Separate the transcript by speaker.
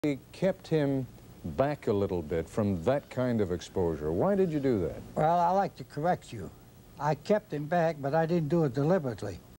Speaker 1: kept him back a little bit from that kind of exposure. Why did you do that?
Speaker 2: Well, I like to correct you. I kept him back, but I didn't do it deliberately.